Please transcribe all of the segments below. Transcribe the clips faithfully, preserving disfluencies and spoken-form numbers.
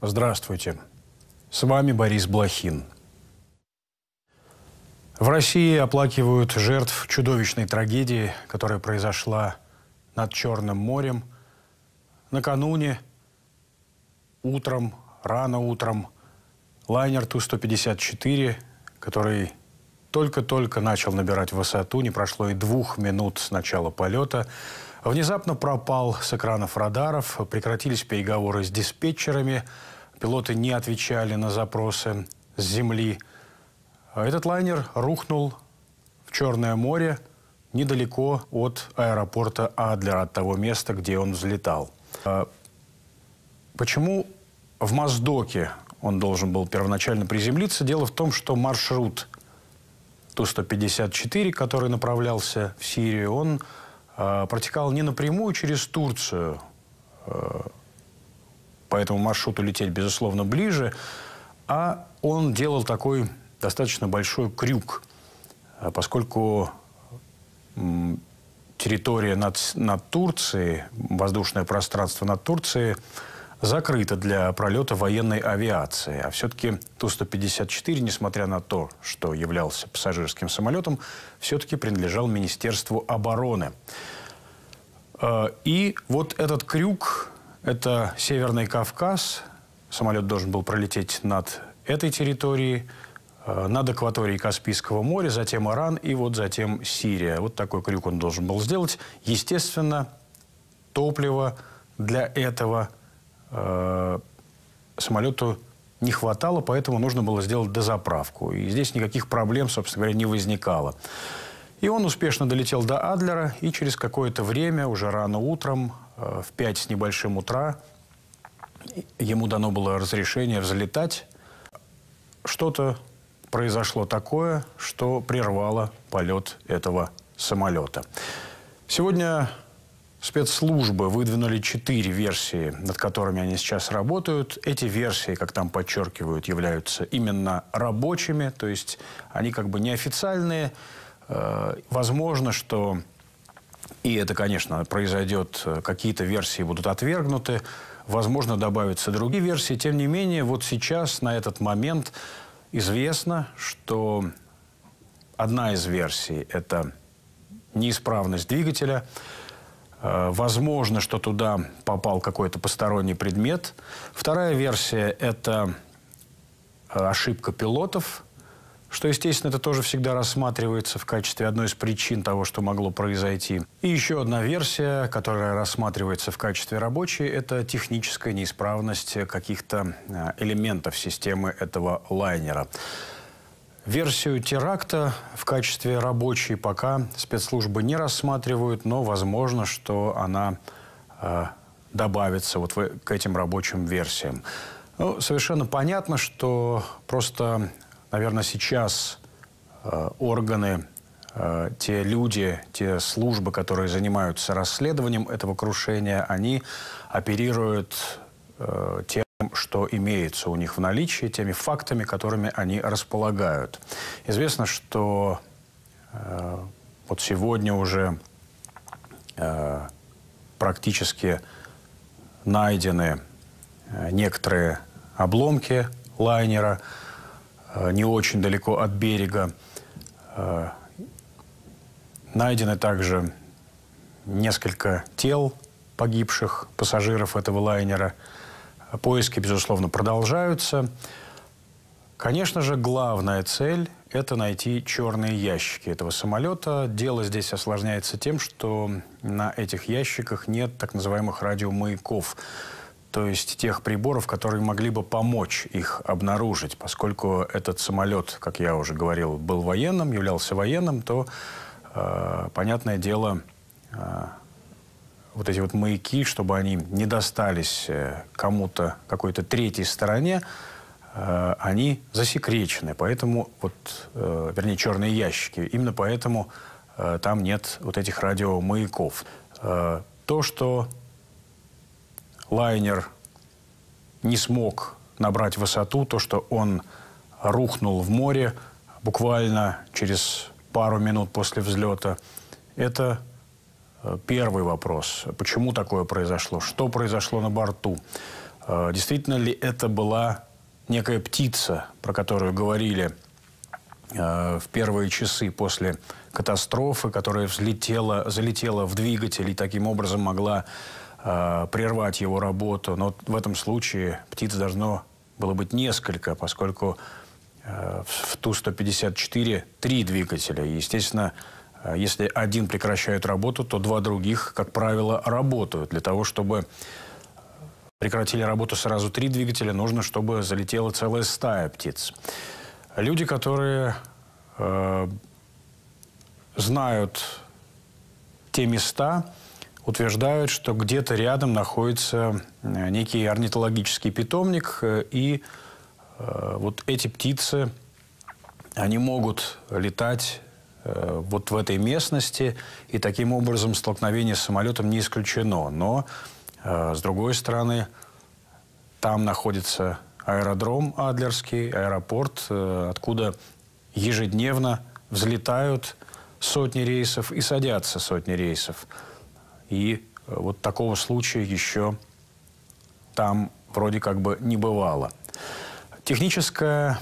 Здравствуйте. С вами Борис Блохин. В России оплакивают жертв чудовищной трагедии, которая произошла над Черным морем. Накануне, утром, рано утром, лайнер Ту сто пятьдесят четыре, который только-только начал набирать высоту, не прошло и двух минут с начала полета, внезапно пропал с экранов радаров, прекратились переговоры с диспетчерами, пилоты не отвечали на запросы с земли. Этот лайнер рухнул в Черное море недалеко от аэропорта Адлер, от того места, где он взлетал. Почему в Моздоке он должен был первоначально приземлиться? Дело в том, что маршрут Ту сто пятьдесят четыре, который направлялся в Сирию, он э, протекал не напрямую через Турцию. Э, по этому маршруту лететь, безусловно, ближе, а он делал такой достаточно большой крюк, э, поскольку э, территория над, над Турцией, воздушное пространство над Турцией закрыто для пролета военной авиации. А все-таки Ту сто пятьдесят четыре, несмотря на то, что являлся пассажирским самолетом, все-таки принадлежал Министерству обороны. И вот этот крюк, это Северный Кавказ. Самолет должен был пролететь над этой территорией, над акваторией Каспийского моря, затем Иран и вот затем Сирия. Вот такой крюк он должен был сделать. Естественно, топлива для этого самолету не хватало, поэтому нужно было сделать дозаправку. И здесь никаких проблем, собственно говоря, не возникало. И он успешно долетел до Адлера, и через какое-то время, уже рано утром, в пять с небольшим утра, ему дано было разрешение взлетать. Что-то произошло такое, что прервало полет этого самолета. Сегодня спецслужбы выдвинули четыре версии, над которыми они сейчас работают. Эти версии, как там подчеркивают, являются именно рабочими, то есть они как бы неофициальные. Возможно, что, и это, конечно, произойдет, какие-то версии будут отвергнуты, возможно, добавятся другие версии. Тем не менее, вот сейчас, на этот момент, известно, что одна из версий – это неисправность двигателя. Возможно, что туда попал какой-то посторонний предмет. Вторая версия – это ошибка пилотов, что, естественно, это тоже всегда рассматривается в качестве одной из причин того, что могло произойти. И еще одна версия, которая рассматривается в качестве рабочей – это техническая неисправность каких-то элементов системы этого лайнера. Версию теракта в качестве рабочей пока спецслужбы не рассматривают, но возможно, что она э, добавится вот в, к этим рабочим версиям. Ну, совершенно понятно, что просто, наверное, сейчас э, органы, э, те люди, те службы, которые занимаются расследованием этого крушения, они оперируют э, тем, что имеется у них в наличии, теми фактами, которыми они располагают. Известно, что э, вот сегодня уже э, практически найдены э, некоторые обломки лайнера э, не очень далеко от берега. Э, найдены также несколько тел погибших пассажиров этого лайнера. Поиски, безусловно, продолжаются. Конечно же, главная цель – это найти черные ящики этого самолета. Дело здесь осложняется тем, что на этих ящиках нет так называемых радиомаяков, то есть тех приборов, которые могли бы помочь их обнаружить. Поскольку этот самолет, как я уже говорил, был военным, являлся военным, то, э, понятное дело, э, вот эти вот маяки, чтобы они не достались кому-то, какой-то третьей стороне, э, они засекречены. Поэтому, вот, э, вернее, черные ящики, именно поэтому э, там нет вот этих радиомаяков. Э, то, что лайнер не смог набрать высоту, то, что он рухнул в море буквально через пару минут после взлета, это первый вопрос. Почему такое произошло? Что произошло на борту? Действительно ли это была некая птица, про которую говорили в первые часы после катастрофы, которая взлетела, залетела в двигатель и таким образом могла э, прервать его работу. Но в этом случае птиц должно было быть несколько, поскольку э, в Ту сто пятьдесят четыре три двигателя. И, естественно, э, если один прекращает работу, то два других, как правило, работают. Для того, чтобы прекратили работу сразу три двигателя, нужно, чтобы залетела целая стая птиц. Люди, которые э, знают те места, утверждают, что где-то рядом находится некий орнитологический питомник, и э, вот эти птицы, они могут летать э, вот в этой местности, и таким образом столкновение с самолетом не исключено. Но, э, с другой стороны, там находится аэродром Адлерский, аэропорт, э, откуда ежедневно взлетают сотни рейсов и садятся сотни рейсов. И вот такого случая еще там вроде как бы не бывало. Техническая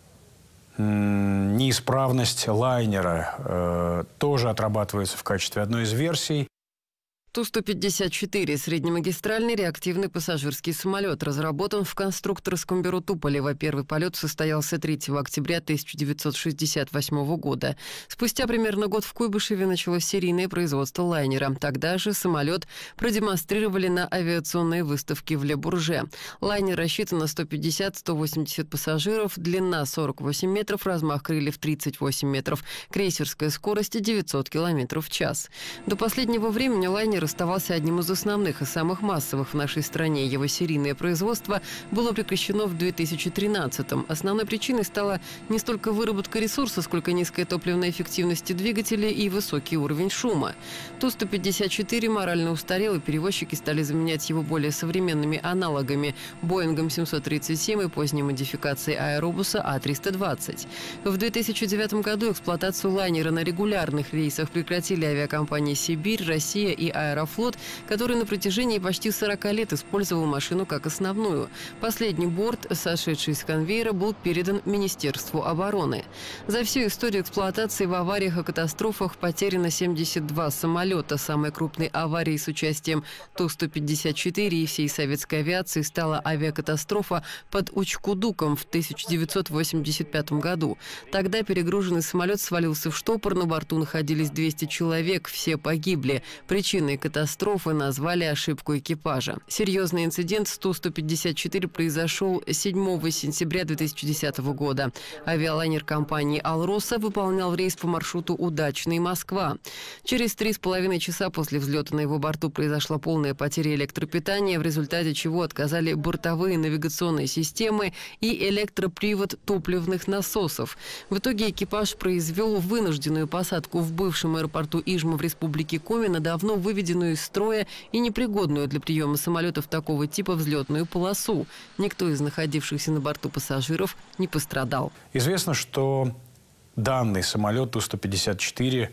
м, неисправность лайнера э, тоже отрабатывается в качестве одной из версий. Ту сто пятьдесят четыре – среднемагистральный реактивный пассажирский самолет, разработан в конструкторском бюро Туполева. Первый полет состоялся третьего октября тысяча девятьсот шестьдесят восьмого года. Спустя примерно год в Куйбышеве началось серийное производство лайнера. Тогда же самолет продемонстрировали на авиационной выставке в Ле-Бурже. Лайнер рассчитан на сто пятьдесят — сто восемьдесят пассажиров, длина сорок восемь метров, размах крыльев тридцать восемь метров, крейсерская скорость девятьсот километров в час. До последнего времени лайнер оставался одним из основных и самых массовых в нашей стране. Его серийное производство было прекращено в две тысячи тринадцатом. Основной причиной стала не столько выработка ресурса, сколько низкая топливная эффективность двигателя и высокий уровень шума. Ту сто пятьдесят четыре морально устарел, и перевозчики стали заменять его более современными аналогами – Боингом семьсот тридцать семь и поздней модификацией аэробуса А триста двадцать. В две тысячи девятом году эксплуатацию лайнера на регулярных рейсах прекратили авиакомпании «Сибирь», «Россия» и «Аэрофлот», который на протяжении почти сорока лет использовал машину как основную. Последний борт, сошедший с конвейера, был передан Министерству обороны. За всю историю эксплуатации в авариях и катастрофах потеряно семьдесят два самолета. Самой крупной аварией с участием Ту сто пятьдесят четыре и всей советской авиации стала авиакатастрофа под Учкудуком в тысяча девятьсот восемьдесят пятом году. Тогда перегруженный самолет свалился в штопор, на борту находились двести человек, все погибли. Причиной катастрофы назвали ошибку экипажа. Серьезный инцидент с Ту сто пятьдесят четыре произошел седьмого сентября две тысячи десятого года. Авиалайнер компании «Алроса» выполнял рейс по маршруту «Удачный Москва». Через три с половиной часа после взлета на его борту произошла полная потеря электропитания, в результате чего отказали бортовые навигационные системы и электропривод топливных насосов. В итоге экипаж произвел вынужденную посадку в бывшем аэропорту Ижма в республике Коми на давно выведенную из строя и непригодную для приема самолетов такого типа взлетную полосу. Никто из находившихся на борту пассажиров не пострадал. Известно, что данный самолет Ту сто пятьдесят четыре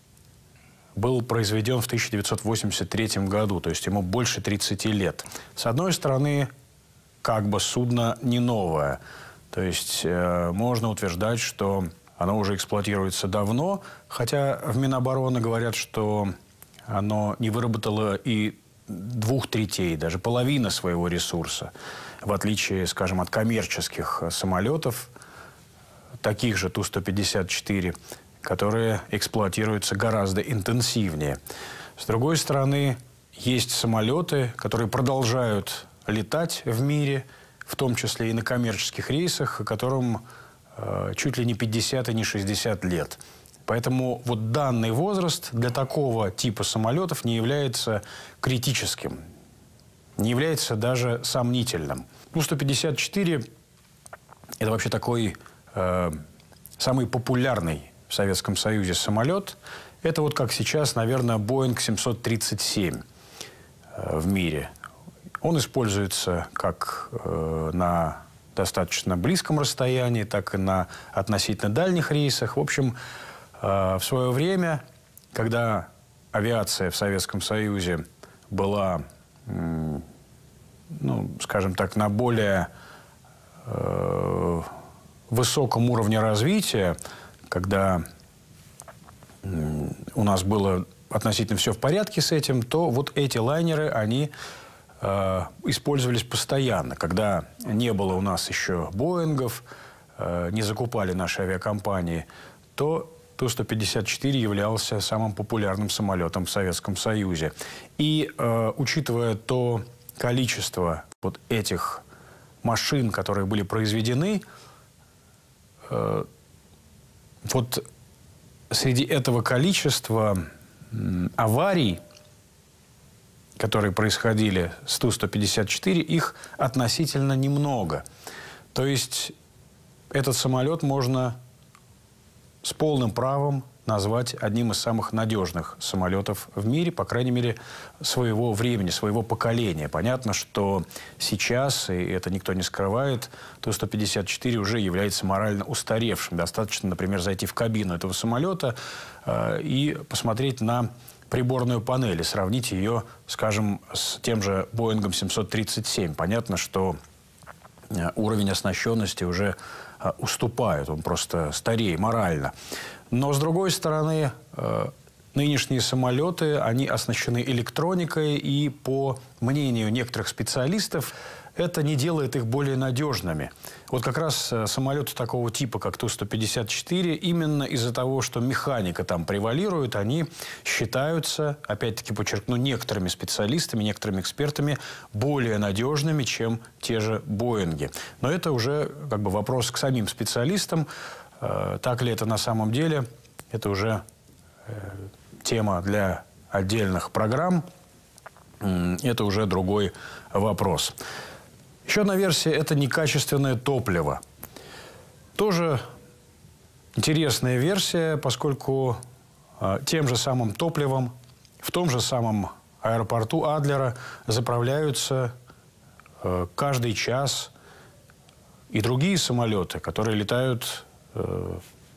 был произведен в тысяча девятьсот восемьдесят третьем году, то есть ему больше тридцати лет. С одной стороны, как бы судно не новое, то есть э, можно утверждать, что оно уже эксплуатируется давно, хотя в Минобороны говорят, что оно не выработало и двух третей, даже половины своего ресурса, в отличие, скажем, от коммерческих самолетов, таких же Ту сто пятьдесят четыре, которые эксплуатируются гораздо интенсивнее. С другой стороны, есть самолеты, которые продолжают летать в мире, в том числе и на коммерческих рейсах, которым э, чуть ли не пятьдесят и не шестьдесят лет. Поэтому вот данный возраст для такого типа самолетов не является критическим, не является даже сомнительным. Ту сто пятьдесят четыре – это вообще такой э, самый популярный в Советском Союзе самолет. Это вот как сейчас, наверное, Боинг семьсот тридцать семь э, в мире. Он используется как э, на достаточно близком расстоянии, так и на относительно дальних рейсах. В общем, в свое время, когда авиация в Советском Союзе была, ну, ну, скажем так, на более э, высоком уровне развития, когда э, у нас было относительно все в порядке с этим, то вот эти лайнеры, они э, использовались постоянно. Когда не было у нас еще Боингов, э, не закупали наши авиакомпании, то Ту сто пятьдесят четыре являлся самым популярным самолетом в Советском Союзе. И э, учитывая то количество вот этих машин, которые были произведены, э, вот среди этого количества э, аварий, которые происходили с Ту сто пятьдесят четыре, их относительно немного. То есть этот самолет можно с полным правом назвать одним из самых надежных самолетов в мире, по крайней мере, своего времени, своего поколения. Понятно, что сейчас, и это никто не скрывает, Ту сто пятьдесят четыре уже является морально устаревшим. Достаточно, например, зайти в кабину этого самолета э, и посмотреть на приборную панель и сравнить ее, скажем, с тем же Боингом семьсот тридцать семь. Понятно, что э, уровень оснащенности уже уступают, он просто старее морально. Но, с другой стороны, э, нынешние самолеты, они оснащены электроникой, и, по мнению некоторых специалистов, это не делает их более надежными. Вот как раз самолеты такого типа, как Ту сто пятьдесят четыре, именно из-за того, что механика там превалирует, они считаются, опять-таки подчеркну, некоторыми специалистами, некоторыми экспертами более надежными, чем те же Боинги. Но это уже как бы вопрос к самим специалистам. Э, так ли это на самом деле? Это уже э, тема для отдельных программ. Э, это уже другой вопрос. Еще одна версия – это некачественное топливо. Тоже интересная версия, поскольку э, тем же самым топливом в том же самом аэропорту Адлера заправляются э, каждый час и другие самолеты, которые летают э,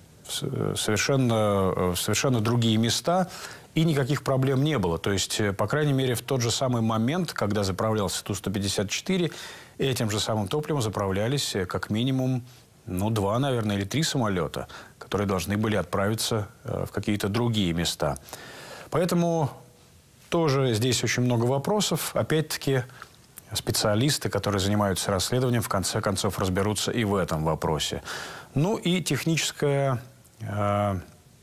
в, совершенно, в совершенно другие места, и никаких проблем не было. То есть, по крайней мере, в тот же самый момент, когда заправлялся Ту сто пятьдесят четыре, этим же самым топливом заправлялись как минимум, ну, два, наверное, или три самолета, которые должны были отправиться э, в какие-то другие места. Поэтому тоже здесь очень много вопросов. Опять-таки, специалисты, которые занимаются расследованием, в конце концов разберутся и в этом вопросе. Ну и техническая... Э,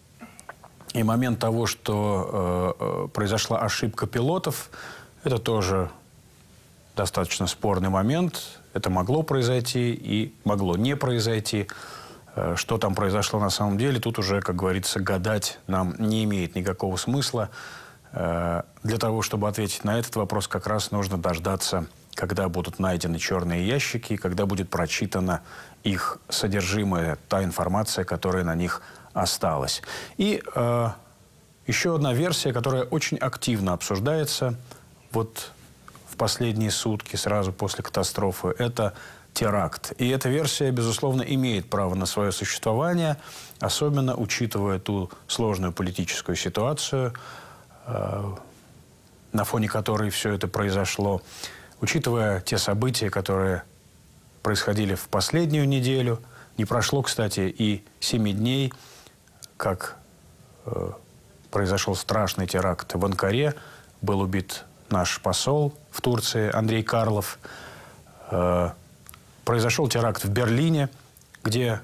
И момент того, что э, произошла ошибка пилотов, это тоже достаточно спорный момент. Это могло произойти и могло не произойти. Э, что там произошло на самом деле, тут уже, как говорится, гадать нам не имеет никакого смысла. Э, для того, чтобы ответить на этот вопрос, как раз нужно дождаться, когда будут найдены черные ящики, когда будет прочитано их содержимое, та информация, которая на них осталось. И э, еще одна версия, которая очень активно обсуждается вот в последние сутки, сразу после катастрофы, это теракт. И эта версия, безусловно, имеет право на свое существование, особенно учитывая ту сложную политическую ситуацию, э, на фоне которой все это произошло, учитывая те события, которые происходили в последнюю неделю. Не прошло, кстати, и семи дней, как э, произошел страшный теракт в Анкаре, был убит наш посол в Турции Андрей Карлов. Э, произошел теракт в Берлине, где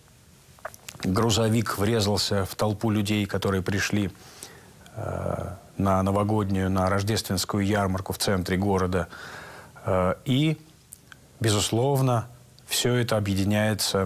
грузовик врезался в толпу людей, которые пришли э, на новогоднюю, на рождественскую ярмарку в центре города. Э, и, безусловно, все это объединяется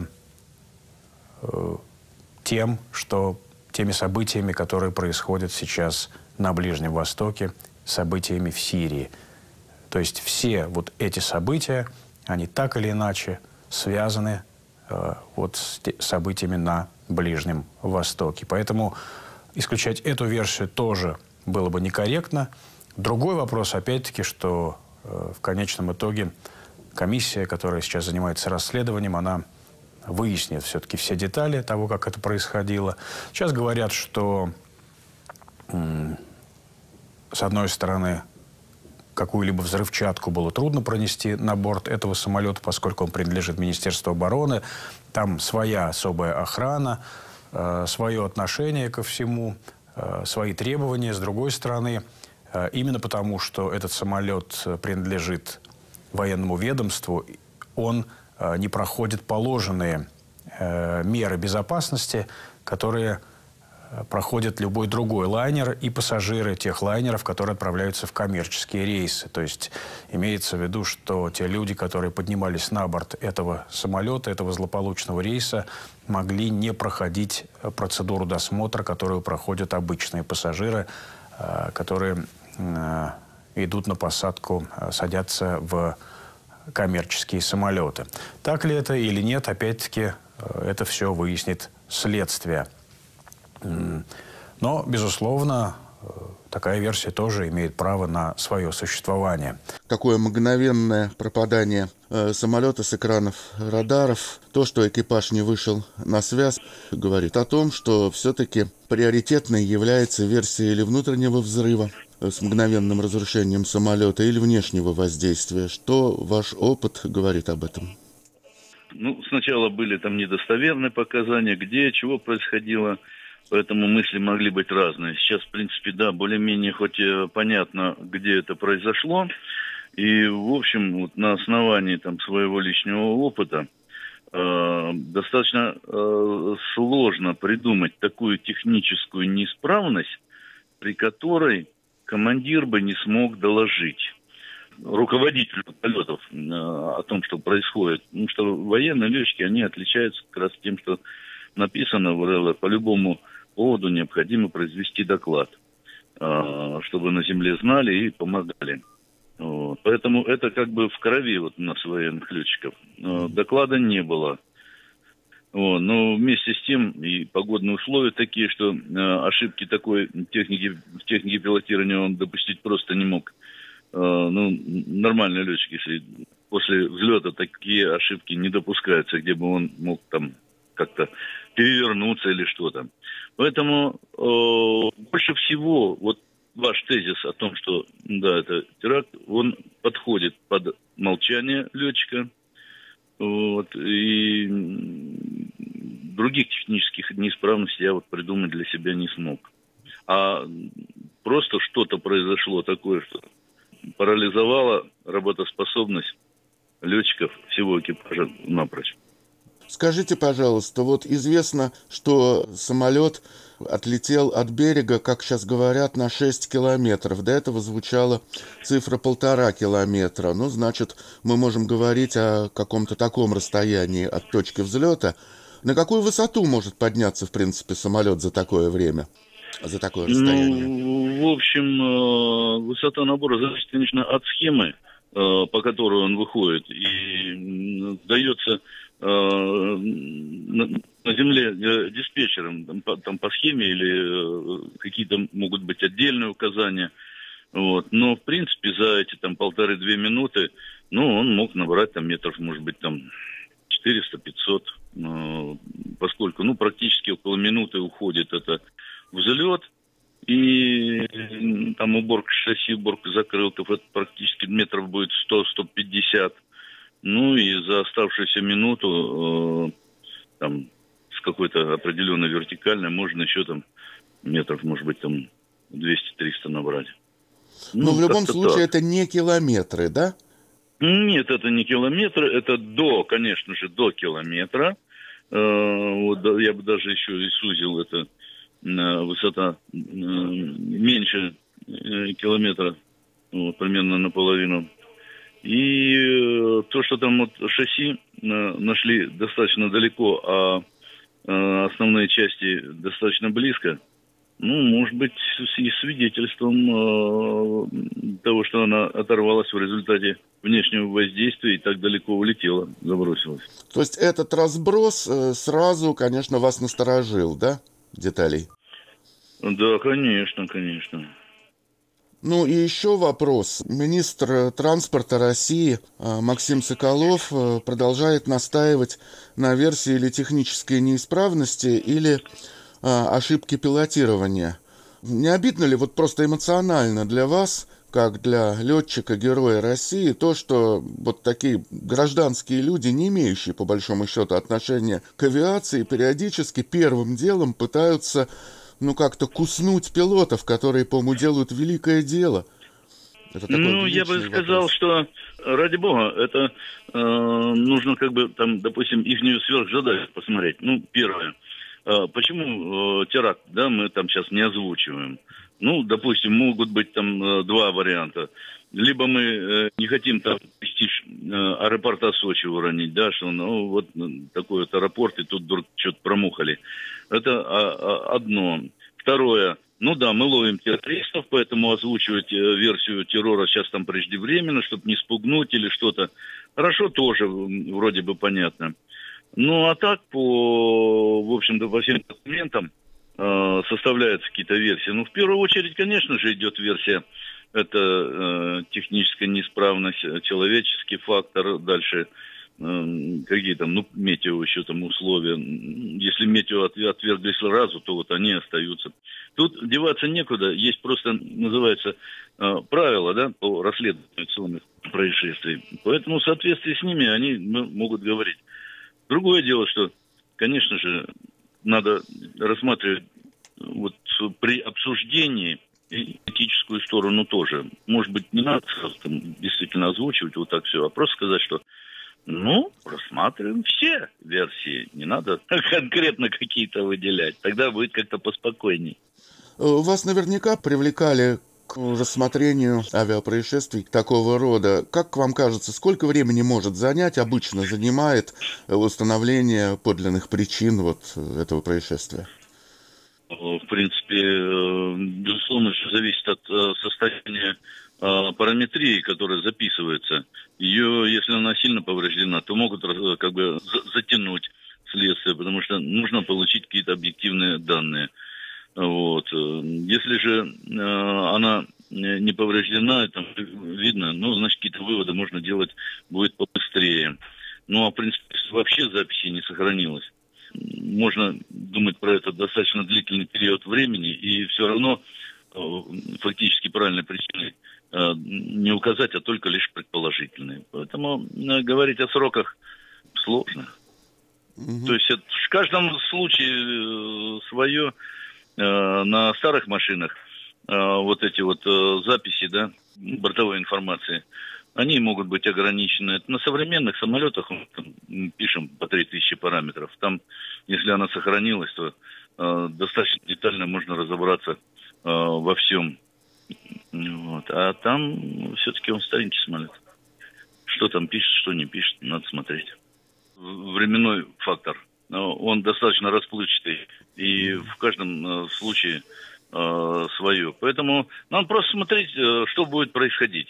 э, тем, что теми событиями, которые происходят сейчас на Ближнем Востоке, событиями в Сирии. То есть все вот эти события, они так или иначе связаны э, вот с событиями на Ближнем Востоке. Поэтому исключать эту версию тоже было бы некорректно. Другой вопрос, опять-таки, что э, в конечном итоге комиссия, которая сейчас занимается расследованием, она выяснит все-таки все детали того, как это происходило. Сейчас говорят, что, с одной стороны, какую-либо взрывчатку было трудно пронести на борт этого самолета, поскольку он принадлежит Министерству обороны. Там своя особая охрана, э, свое отношение ко всему, э, свои требования. С другой стороны, э, именно потому, что этот самолет принадлежит военному ведомству, он э, не проходит положенные э, меры безопасности, которые проходит любой другой лайнер и пассажиры тех лайнеров, которые отправляются в коммерческие рейсы. То есть имеется в виду, что те люди, которые поднимались на борт этого самолета, этого злополучного рейса, могли не проходить процедуру досмотра, которую проходят обычные пассажиры, которые идут на посадку, садятся в коммерческие самолеты. Так ли это или нет, опять-таки, это все выяснит следствие. Но, безусловно, такая версия тоже имеет право на свое существование. Такое мгновенное пропадание э, самолета с экранов радаров, то, что экипаж не вышел на связь, говорит о том, что все-таки приоритетной является версия или внутреннего взрыва э, с мгновенным разрушением самолета, или внешнего воздействия. Что ваш опыт говорит об этом? Ну, сначала были там недостоверные показания, где, чего происходило. Поэтому мысли могли быть разные. Сейчас, в принципе, да, более-менее хоть понятно, где это произошло. И, в общем, вот на основании там своего личного опыта э, достаточно э, сложно придумать такую техническую неисправность, при которой командир бы не смог доложить руководителю полетов э, о том, что происходит. Потому что военные летчики, они отличаются как раз тем, что написано в эр эл эр, по-любому поводу необходимо произвести доклад, чтобы на земле знали и помогали. Вот. Поэтому это как бы в крови вот у нас военных летчиков. Доклада не было. Вот. Но вместе с тем и погодные условия такие, что ошибки такой техники, в технике пилотирования он допустить просто не мог. Ну, нормальный летчик, если после взлета такие ошибки не допускаются, где бы он мог там как-то перевернуться или что-то. Поэтому э, больше всего вот ваш тезис о том, что да, это теракт, он подходит под молчание летчика. Вот, и других технических неисправностей я вот придумать для себя не смог. А просто что-то произошло такое, что парализовало работоспособность летчиков, всего экипажа напрочь. Скажите, пожалуйста, вот известно, что самолет отлетел от берега, как сейчас говорят, на шесть километров. До этого звучала цифра полтора километра. Ну, значит, мы можем говорить о каком-то таком расстоянии от точки взлета. На какую высоту может подняться, в принципе, самолет за такое время, за такое расстояние? Ну, в общем, высота набора зависит, конечно, от схемы, по которой он выходит. И дается на земле диспетчером там по, там по схеме или какие-то могут быть отдельные указания. Вот. Но, в принципе, за эти там полторы-две минуты, ну, он мог набрать там метров, может быть, там четыреста-пятьсот, поскольку, ну, практически около минуты уходит это взлет, и там уборка шасси, уборка закрылков, это практически метров будет сто-сто пятьдесят. Ну и за оставшуюся минуту э, там с какой-то определенной вертикальной можно еще там метров, может быть, там двести-триста набрать. Но ну, в любом случае так. Это не километры, да? Нет, это не километры, это до, конечно же, до километра. Э, вот, я бы даже еще и сузил это э, высота э, меньше э, километра, вот, примерно наполовину. И э, то, что там вот шасси э, нашли достаточно далеко, а э, основные части достаточно близко, ну, может быть, и свидетельством э, того, что она оторвалась в результате внешнего воздействия и так далеко улетела, забросилась. То есть этот разброс э, сразу, конечно, вас насторожил, да, деталей? Да, конечно, конечно. Ну и еще вопрос. Министр транспорта России Максим Соколов продолжает настаивать на версии или технической неисправности, или ошибки пилотирования. Не обидно ли вот просто эмоционально для вас, как для летчика-героя России, то, что вот такие гражданские люди, не имеющие, по большому счету, отношения к авиации, периодически первым делом пытаются, ну, как-то куснуть пилотов, которые, по-моему, делают великое дело. Это такой ну, я бы сказал, вопрос. что, ради бога, это э, нужно как бы, там, допустим, ихнюю сверхзадачу посмотреть. Ну, первое. Э, почему э, теракт, да, мы там сейчас не озвучиваем? Ну, допустим, могут быть там э, два варианта. Либо мы э, не хотим там престиж э, аэропорта Сочи уронить, да, что, ну, вот такой вот аэропорт, и тут вдруг что-то промухали. Это а, а, одно. Второе. Ну да, мы ловим террористов, поэтому озвучивать э, версию террора сейчас там преждевременно, чтобы не спугнуть или что-то. Хорошо, тоже вроде бы понятно. Ну а так, по, в общем-то, по всем документам э, составляются какие-то версии. Ну, в первую очередь, конечно же, идет версия, это э, техническая неисправность, человеческий фактор, дальше какие там, ну, метео еще там условия. Если метео отвергли сразу, то вот они остаются. Тут деваться некуда. Есть просто, называется, правила, да, по расследованию авиационных происшествий. Поэтому в соответствии с ними они ну, могут говорить. Другое дело, что, конечно же, надо рассматривать вот при обсуждении этическую сторону тоже. Может быть, не надо сразу там действительно озвучивать вот так все, а просто сказать, что ну, рассматриваем все версии. Не надо конкретно какие-то выделять. Тогда будет как-то поспокойней. Вас наверняка привлекали к рассмотрению авиапроисшествий такого рода. Как вам кажется, сколько времени может занять, обычно занимает установление подлинных причин вот этого происшествия? В принципе, безусловно, все зависит от состояния параметрии, которая записывается. Ее, если она сильно повреждена, то могут как бы затянуть следствие, потому что нужно получить какие-то объективные данные. Вот. Если же она не повреждена, там видно, ну, значит, какие-то выводы можно делать будет побыстрее. Ну, а в принципе, вообще записи не сохранилось. Можно думать про это достаточно длительный период времени, и все равно фактически правильной причиной не указать, а только лишь предположительные. Поэтому говорить о сроках сложно. Угу. То есть это в каждом случае свое. На старых машинах вот эти вот записи, да, бортовой информации, они могут быть ограничены. На современных самолетах мы там пишем по три тысячи параметров. Там, если она сохранилась, то э, достаточно детально можно разобраться э, во всем. Вот. А там все-таки он старенький самолет. Что там пишет, что не пишет, надо смотреть. Временной фактор. Он достаточно расплывчатый. И в каждом э, случае э, свое. Поэтому надо просто смотреть, э, что будет происходить.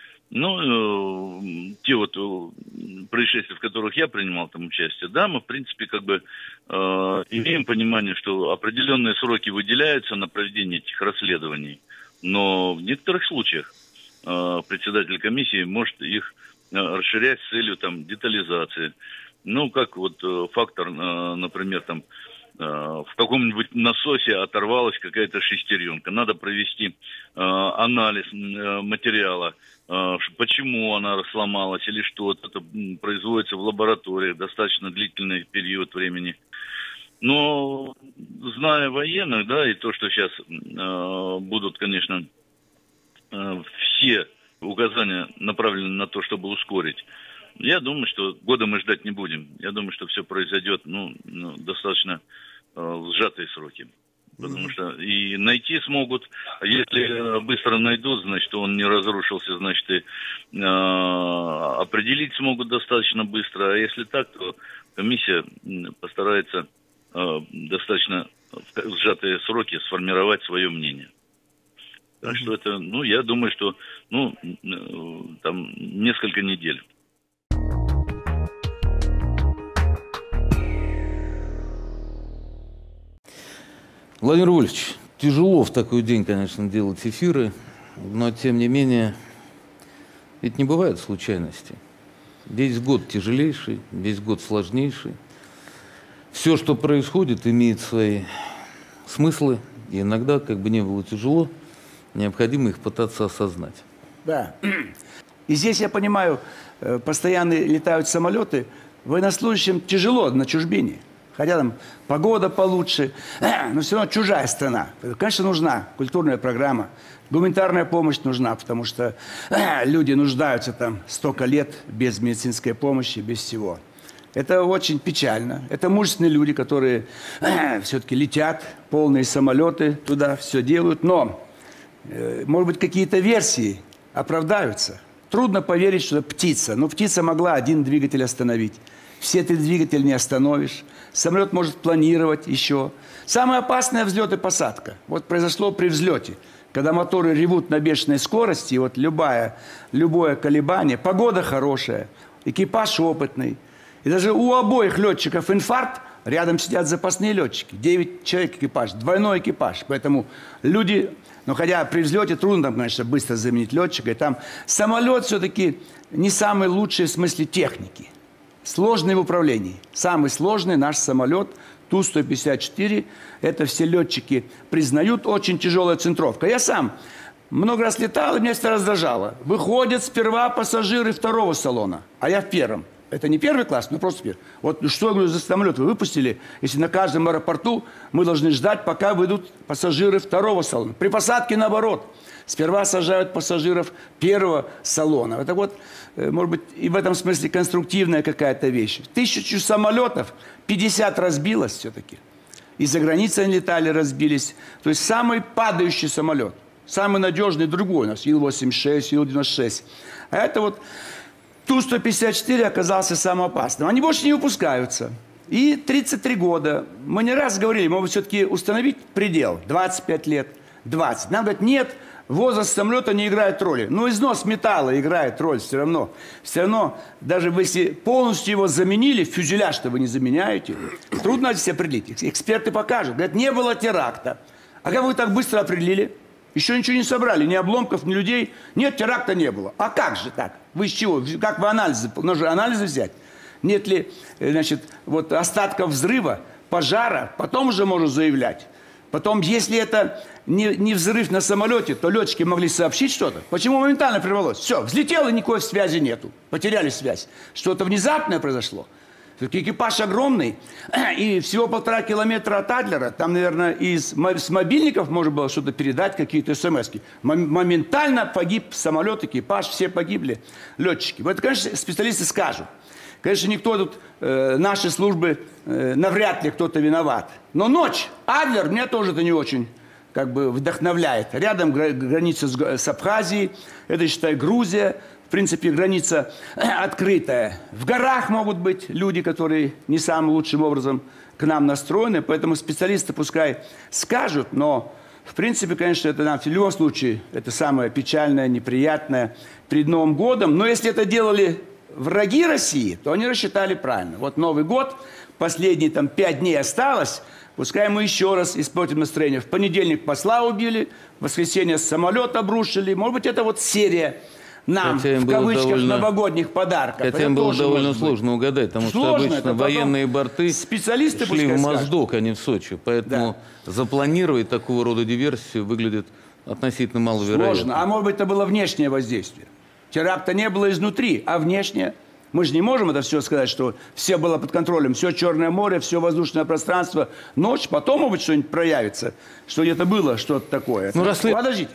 Ну, э, те вот э, происшествия, в которых я принимал там участие, да, мы, в принципе, как бы э, имеем понимание, что определенные сроки выделяются на проведение этих расследований, но в некоторых случаях э, председатель комиссии может их э, расширять с целью там детализации. Ну, как вот э, фактор, э, например, там, в каком-нибудь насосе оторвалась какая-то шестеренка. Надо провести э, анализ э, материала, э, почему она сломалась или что-то. Это производится в лабораториях достаточно длительный период времени. Но, зная военных, да, и то, что сейчас э, будут, конечно, э, все указания направлены на то, чтобы ускорить, я думаю, что года мы ждать не будем. Я думаю, что все произойдет, ну, ну достаточно э, сжатые сроки. Потому mm-hmm. что и найти смогут, а если быстро найдут, значит, он не разрушился, значит, и э, определить смогут достаточно быстро. А если так, то комиссия постарается э, достаточно в сжатые сроки сформировать свое мнение. Так mm-hmm. что это, ну, я думаю, что, ну, там несколько недель. Владимир Вольфович, тяжело в такой день, конечно, делать эфиры, но, тем не менее, ведь не бывает случайностей. Весь год тяжелейший, весь год сложнейший. Все, что происходит, имеет свои смыслы, и иногда, как бы не было тяжело, необходимо их пытаться осознать. Да. И здесь, я понимаю, постоянно летают самолеты, военнослужащим тяжело на чужбине. Хотя там погода получше, но все равно чужая страна. Конечно, нужна культурная программа, гуманитарная помощь нужна, потому что люди нуждаются там столько лет без медицинской помощи, без всего. Это очень печально. Это мужественные люди, которые все-таки летят, полные самолеты туда, все делают. Но, может быть, какие-то версии оправдаются. Трудно поверить, что это птица. Но птица могла один двигатель остановить. Все три двигателя не остановишь. Самолет может планировать еще. Самое опасное – взлет и посадка. Вот произошло при взлете. Когда моторы ревут на бешеной скорости, и вот любое, любое колебание, погода хорошая, экипаж опытный. И даже у обоих летчиков инфаркт, рядом сидят запасные летчики. Девять человек экипаж, двойной экипаж. Поэтому люди, ну хотя при взлете трудно, там, конечно, быстро заменить летчика. И там самолет все-таки не самый лучший в смысле техники. Сложный в управлении. Самый сложный наш самолет Ту сто пятьдесят четыре. Это все летчики признают, очень тяжелая центровка. Я сам много раз летал, и меня это раздражало. Выходят сперва пассажиры второго салона, а я в первом. Это не первый класс, но просто первый. Вот что, я говорю, за самолет вы выпустили, если на каждом аэропорту мы должны ждать, пока выйдут пассажиры второго салона. При посадке наоборот. Сперва сажают пассажиров первого салона. Это вот, может быть, и в этом смысле конструктивная какая-то вещь. Тысячу самолетов, пятьдесят разбилось все-таки. И за границей они летали, разбились. То есть самый падающий самолет. Самый надежный другой у нас. Ил восемьдесят шесть, Ил девяносто шесть. А это вот Ту сто пятьдесят четыре оказался самым опасным. Они больше не выпускаются. И тридцать три года. Мы не раз говорили, может быть, все-таки установить предел. двадцать пять лет, двадцать. Нам говорят, нет, возраст самолета не играет роли. Но износ металла играет роль все равно. Все равно, даже если полностью его заменили, фюзеляж-то вы не заменяете, трудно здесь определить. Эксперты покажут. Говорят, не было теракта. А как вы так быстро определили? Еще ничего не собрали, ни обломков, ни людей. Нет, теракта не было. А как же так? Вы из чего? Как вы анализы? Нужно анализы взять. Нет ли, значит, вот остатков взрыва, пожара, потом уже можно заявлять. Потом, если это не, не взрыв на самолете, то летчики могли сообщить что-то. Почему моментально прервалось? Все, взлетело, никакой связи нету. Потеряли связь. Что-то внезапное произошло. Все-таки экипаж огромный, и всего полтора километра от Адлера. Там, наверное, из, с мобильников можно было что-то передать, какие-то смс-ки. Моментально погиб самолет, экипаж, все погибли, летчики. Вот, конечно, специалисты скажут. Конечно, никто тут, э, наши службы, э, навряд ли кто-то виноват. Но ночь, Адлер, меня тоже это не очень как бы вдохновляет. Рядом граница с, с Абхазией, это, считай, Грузия. В принципе, граница открытая. В горах могут быть люди, которые не самым лучшим образом к нам настроены. Поэтому специалисты пускай скажут, но, в принципе, конечно, это нам в любом случае, это самое печальное, неприятное перед Новым годом. Но если это делали враги России, то они рассчитали правильно. Вот Новый год, последние там пять дней осталось, пускай мы еще раз испортим настроение. В понедельник посла убили, в воскресенье самолет обрушили. Может быть, это вот серия нам, в кавычках, довольно, новогодних подарков. Хотя им было довольно сложно угадать, потому сложно, что обычно военные борты специалисты шли в Моздок, а не в Сочи. Поэтому да. запланировать такого рода диверсию выглядит относительно маловероятно. Сложно. А может быть, это было внешнее воздействие. Теракта не было изнутри, а внешнее. Мы же не можем это все сказать, что все было под контролем. Все Черное море, все воздушное пространство. Ночь, потом, может быть, что-нибудь проявится. Что где-то было что-то такое. Ну, расслед... Подождите.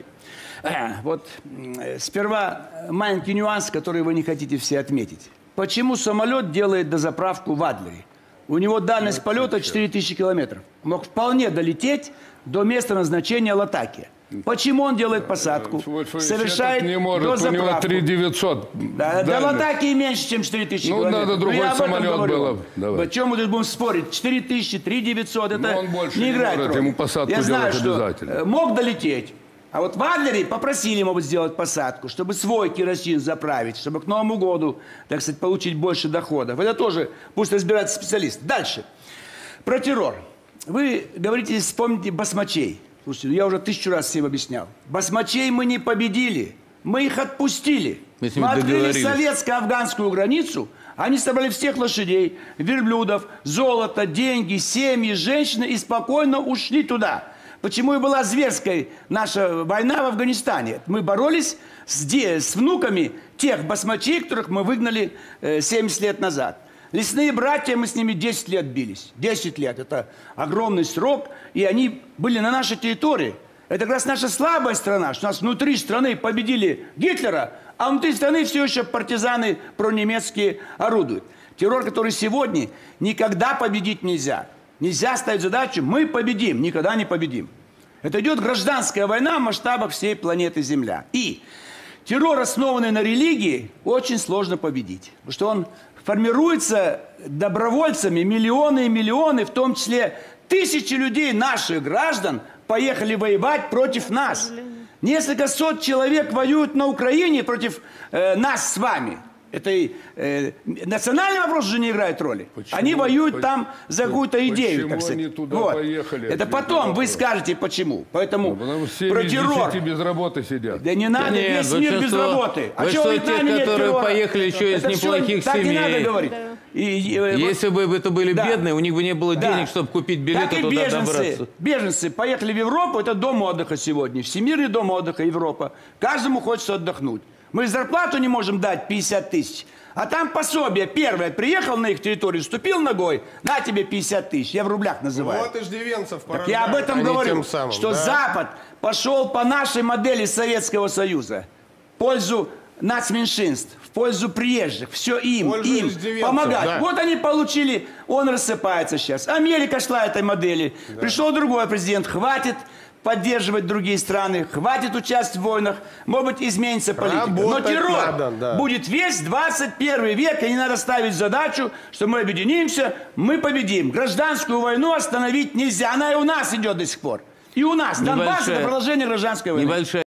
Вот сперва маленький нюанс, который вы не хотите все отметить. Почему самолет делает дозаправку в Адлере? У него дальность полета четыре тысячи километров. Он мог вполне долететь до места назначения Латакия. Почему он делает посадку? Совершает не может, дозаправку. У него три тысячи девятьсот. Да, до Латакии меньше, чем четыре тысячи ну, километров. надо другой самолет было. Давай. Почему мы тут будем спорить? четыре тысячи, три тысячи девятьсот, это не играет роль. Ему посадку Я знаю, что мог долететь. А вот в Адлере попросили, может быть, сделать посадку, чтобы свой керосин заправить, чтобы к Новому году, так сказать, получить больше доходов. Это тоже пусть разбираются специалисты. Дальше. Про террор. Вы говорите, вспомните басмачей. Слушайте, я уже тысячу раз всем объяснял. Басмачей мы не победили. Мы их отпустили. Мы, мы открыли советско-афганскую границу. Они собрали всех лошадей, верблюдов, золото, деньги, семьи, женщины и спокойно ушли туда. почему и была зверской наша война в Афганистане. Мы боролись с, де, с внуками тех басмачей, которых мы выгнали э, семьдесят лет назад. Лесные братья, мы с ними десять лет бились. десять лет. Это огромный срок. И они были на нашей территории. Это как раз наша слабая страна, что у нас внутри страны победили Гитлера, а внутри страны все еще партизаны пронемецкие орудуют. Террор, который сегодня никогда победить нельзя. Нельзя ставить задачу «мы победим», никогда не победим. Это идет гражданская война в масштабах всей планеты Земля. И террор, основанный на религии, очень сложно победить. Потому что он формируется добровольцами, миллионы и миллионы, в том числе тысячи людей, наших граждан, поехали воевать против нас. Несколько сот человек воюют на Украине против э, нас с вами. Это и э, национальный вопрос уже не играет роли. Почему? Они воюют почему? Там за какую-то идею, так сказать. Они туда вот. поехали? Это потом вы скажете, почему. Поэтому ну, все про террор. без работы сидят. Да не надо, Нет, весь мир без работы. А что те, которые террора? поехали еще из это неплохих все, семей. Так не надо говорить. И, и, Если вот, бы это были да. бедные, у них бы не было да. денег, чтобы купить билеты туда беженцы, добраться. Беженцы поехали в Европу, это дом отдыха сегодня. Всемирный дом отдыха Европа. Каждому хочется отдохнуть. Мы зарплату не можем дать пятьдесят тысяч. А там пособие первое. Приехал на их территорию, ступил ногой, на тебе пятьдесят тысяч. Я в рублях называю. Вот иждивенцев так я об этом говорю, самым, что да? Запад пошел по нашей модели Советского Союза. В пользу нацменьшинств, в пользу приезжих. Все им, им помогать. Да. Вот они получили, он рассыпается сейчас. Америка шла этой модели. Да. Пришел другой президент, хватит поддерживать другие страны, хватит участвовать в войнах, может быть, изменится политика. Работать но террор надо, да. будет весь двадцать первый век, и не надо ставить задачу, что мы объединимся, мы победим. Гражданскую войну остановить нельзя, она и у нас идет до сих пор. И у нас. Донбасс – это продолжение гражданской войны. Небольшая